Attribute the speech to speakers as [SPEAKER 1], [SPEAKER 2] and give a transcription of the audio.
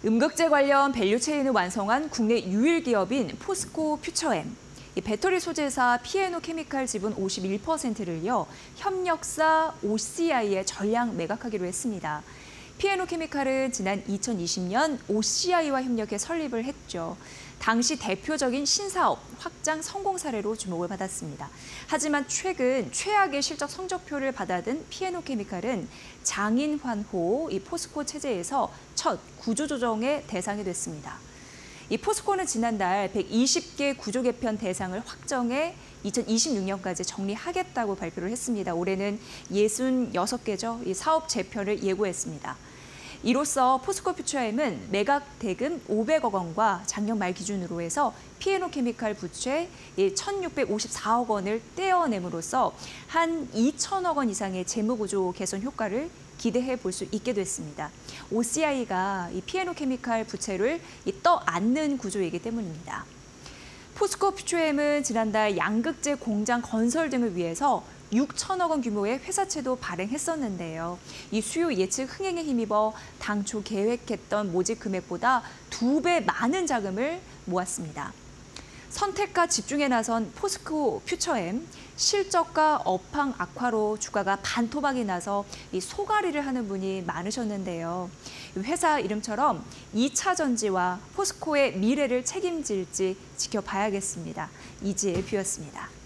[SPEAKER 1] 음극재 관련 밸류체인을 완성한 국내 유일 기업인 포스코 퓨처엠. 배터리 소재사 P&O 케미칼 지분 51%를요, 협력사 OCI에 전량 매각하기로 했습니다. P&O 케미칼은 지난 2020년 OCI와 협력해 설립을 했죠. 당시 대표적인 신사업 확장 성공 사례로 주목을 받았습니다. 하지만 최근 최악의 실적 성적표를 받아든 P&O 케미칼은 장인환호 포스코 체제에서 첫 구조조정의 대상이 됐습니다. 이 포스코는 지난달 120개 구조 개편 대상을 확정해 2026년까지 정리하겠다고 발표를 했습니다. 올해는 66개죠. 이 사업 재편을 예고했습니다. 이로써 포스코 퓨처엠은 매각 대금 500억 원과 작년 말 기준으로 해서 P&O 케미칼 부채 1,654억 원을 떼어냄으로써 한 2천억 원 이상의 재무구조 개선 효과를 기대해 볼 수 있게 됐습니다. OCI가 이 P&O 케미칼 부채를 떠안는 구조이기 때문입니다. 포스코 퓨처엠은 지난달 양극재 공장 건설 등을 위해서 6천억 원 규모의 회사채도 발행했었는데요. 이 수요 예측 흥행에 힘입어 당초 계획했던 모집 금액보다 2배 많은 자금을 모았습니다. 선택과 집중에 나선 포스코 퓨처엠, 실적과 업황 악화로 주가가 반토막이 나서 이 소가리를 하는 분이 많으셨는데요. 회사 이름처럼 2차 전지와 포스코의 미래를 책임질지 지켜봐야겠습니다. 이지혜 뷰였습니다.